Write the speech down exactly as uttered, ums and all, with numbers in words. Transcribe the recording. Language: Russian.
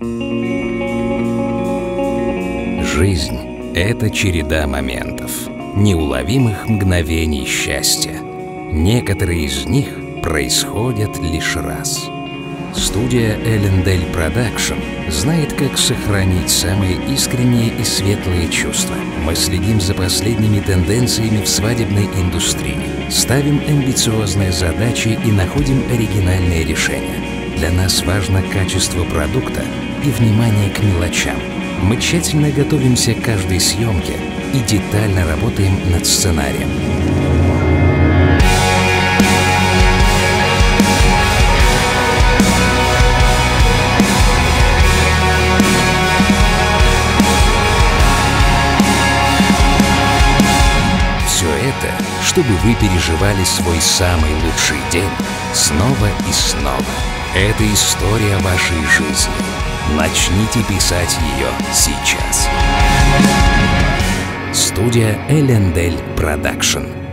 Жизнь — это череда моментов, неуловимых мгновений счастья. Некоторые из них происходят лишь раз. Студия Ellendale Production знает, как сохранить самые искренние и светлые чувства. Мы следим за последними тенденциями в свадебной индустрии, ставим амбициозные задачи и находим оригинальные решения. Для нас важно качество продукта и внимание к мелочам. Мы тщательно готовимся к каждой съемке и детально работаем над сценарием. Все это, чтобы вы переживали свой самый лучший день снова и снова. Это история вашей жизни. Начните писать ее сейчас. Студия Ellendale Production.